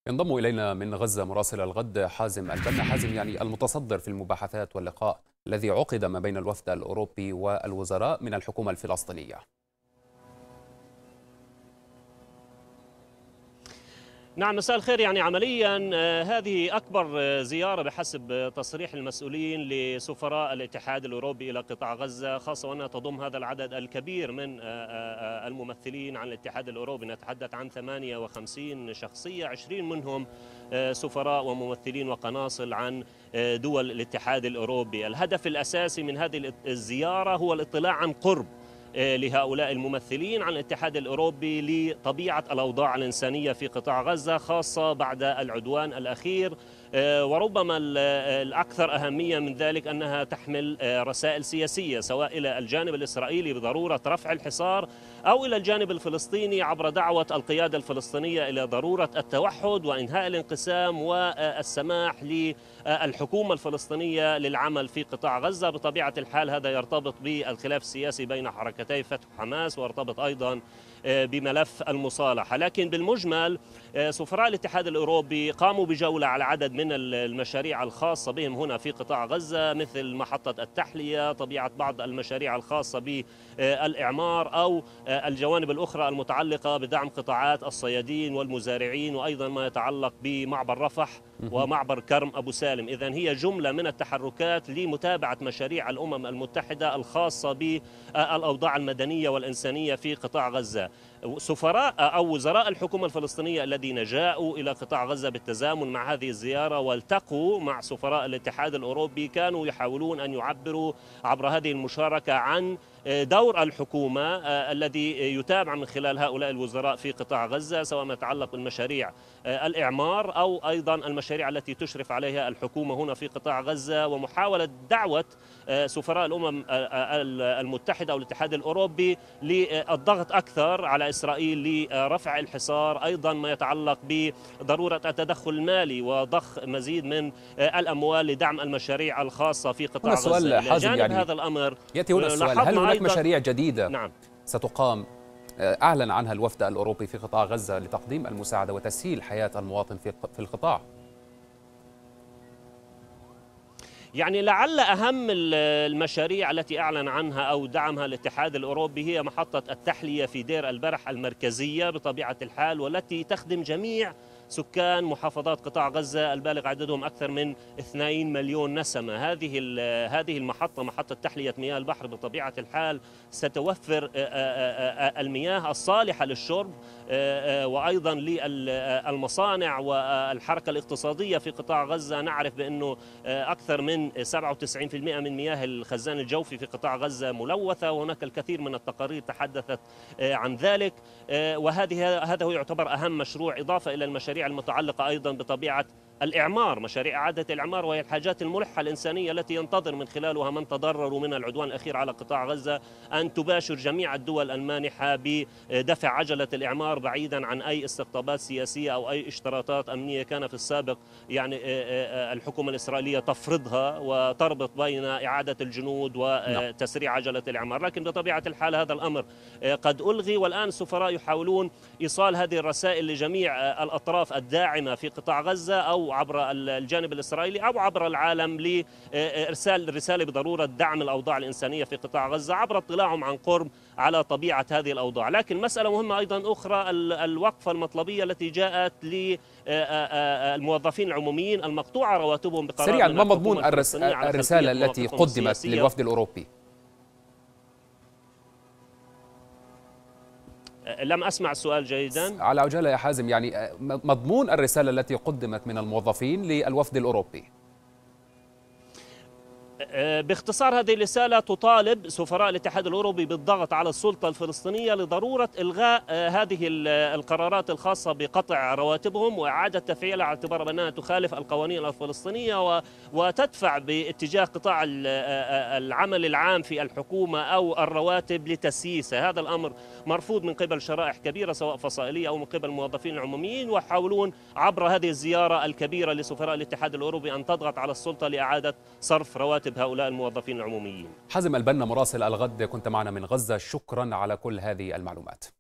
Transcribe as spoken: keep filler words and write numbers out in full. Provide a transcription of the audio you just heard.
ينضم إلينا من غزة مراسل الغد حازم البنا. حازم، يعني المتصدر في المباحثات واللقاء الذي عقد ما بين الوفد الأوروبي والوزراء من الحكومة الفلسطينية. نعم، مساء الخير. يعني عمليا هذه أكبر زيارة بحسب تصريح المسؤولين لسفراء الاتحاد الأوروبي إلى قطاع غزة، خاصة وأنها تضم هذا العدد الكبير من الممثلين عن الاتحاد الأوروبي. نتحدث عن ثمانية وخمسين شخصية، عشرين منهم سفراء وممثلين وقناصل عن دول الاتحاد الأوروبي. الهدف الأساسي من هذه الزيارة هو الاطلاع عن قرب لهؤلاء الممثلين عن الاتحاد الأوروبي لطبيعة الأوضاع الإنسانية في قطاع غزة، خاصة بعد العدوان الأخير. وربما الأكثر أهمية من ذلك أنها تحمل رسائل سياسية، سواء إلى الجانب الإسرائيلي بضرورة رفع الحصار أو إلى الجانب الفلسطيني عبر دعوة القيادة الفلسطينية إلى ضرورة التوحد وإنهاء الانقسام والسماح للحكومة الفلسطينية للعمل في قطاع غزة. بطبيعة الحال هذا يرتبط بالخلاف السياسي بين حركتي فتح وحماس، ويرتبط أيضا بملف المصالحة. لكن بالمجمل سفراء الاتحاد الأوروبي قاموا بجولة على عدد من المشاريع الخاصة بهم هنا في قطاع غزة، مثل محطة التحلية، طبيعة بعض المشاريع الخاصة بالإعمار، أو الجوانب الأخرى المتعلقة بدعم قطاعات الصيادين والمزارعين، وأيضا ما يتعلق بمعبر رفح ومعبر كرم أبو سالم. إذن هي جملة من التحركات لمتابعة مشاريع الأمم المتحدة الخاصة بالأوضاع المدنية والإنسانية في قطاع غزة. سفراء أو وزراء الحكومة الفلسطينية الذين جاءوا إلى قطاع غزة بالتزامن مع هذه الزيارة والتقوا مع سفراء الاتحاد الأوروبي كانوا يحاولون أن يعبروا عبر هذه المشاركة عن دور الحكومة الذي يتابع من خلال هؤلاء الوزراء في قطاع غزة، سواء ما يتعلق بالمشاريع الإعمار أو أيضا المشاريع التي تشرف عليها الحكومة هنا في قطاع غزة، ومحاولة دعوة سفراء الأمم المتحدة أو الاتحاد الأوروبي للضغط أكثر على إسرائيل لرفع الحصار، أيضا ما يتعلق بضرورة التدخل المالي وضخ مزيد من الأموال لدعم المشاريع الخاصة في قطاع غزة. إلى جانب يعني هذا الأمر يأتي هنا السؤال: هل هناك مشاريع جديدة نعم. ستقام أعلن عنها الوفد الأوروبي في قطاع غزة لتقديم المساعدة وتسهيل حياة المواطن في القطاع؟ يعني لعل أهم المشاريع التي أعلن عنها أو دعمها الاتحاد الأوروبي هي محطة التحلية في دير البلح المركزية بطبيعة الحال، والتي تخدم جميع سكان محافظات قطاع غزة البالغ عددهم أكثر من اثنين مليون نسمة. هذه هذه المحطة، محطة تحلية مياه البحر، بطبيعة الحال ستوفر المياه الصالحة للشرب وأيضا للمصانع والحركة الاقتصادية في قطاع غزة. نعرف بأنه أكثر من سبعة وتسعين بالمئة من مياه الخزان الجوفي في قطاع غزة ملوثة، وهناك الكثير من التقارير تحدثت عن ذلك. وهذه هذا هو يعتبر أهم مشروع، إضافة إلى المشاريع المتعلقة أيضا بطبيعة الإعمار، مشاريع إعادة الإعمار، وهي الحاجات الملحة الإنسانية التي ينتظر من خلالها من تضرروا من العدوان الأخير على قطاع غزة أن تباشر جميع الدول المانحة بدفع عجلة الإعمار بعيدا عن أي استقطابات سياسية أو أي اشتراطات أمنية كان في السابق يعني الحكومة الإسرائيلية تفرضها وتربط بين إعادة الجنود وتسريع عجلة الإعمار. لكن بطبيعة الحال هذا الأمر قد ألغي، والآن السفراء يحاولون إيصال هذه الرسائل لجميع الأطراف الداعمة في قطاع غزة أو عبر الجانب الإسرائيلي أو عبر العالم لإرسال رسالة بضرورة دعم الأوضاع الإنسانية في قطاع غزة عبر اطلاعهم عن قرب على طبيعة هذه الأوضاع. لكن مسألة مهمة أيضا أخرى، الوقفة المطلبية التي جاءت للموظفين العموميين المقطوعة رواتبهم بقرار سريعا، ما مضمون الرسالة التي قدمت للوفد الأوروبي؟ لم أسمع السؤال جيدا. على عجالة يا حازم، يعني مضمون الرسالة التي قدمت من الموظفين للوفد الأوروبي؟ باختصار، هذه الرسالة تطالب سفراء الاتحاد الأوروبي بالضغط على السلطة الفلسطينية لضرورة إلغاء هذه القرارات الخاصة بقطع رواتبهم وإعادة تفعيلها على اعتبار بأنها تخالف القوانين الفلسطينية وتدفع باتجاه قطاع العمل العام في الحكومة أو الرواتب لتسييسه. هذا الأمر مرفوض من قبل شرائح كبيرة سواء فصائلية أو من قبل الموظفين العموميين، ويحاولون عبر هذه الزيارة الكبيرة لسفراء الاتحاد الأوروبي أن تضغط على السلطة لإعادة صرف رواتب هؤلاء الموظفين العموميين. حازم البنا مراسل الغد كنت معنا من غزة، شكرا على كل هذه المعلومات.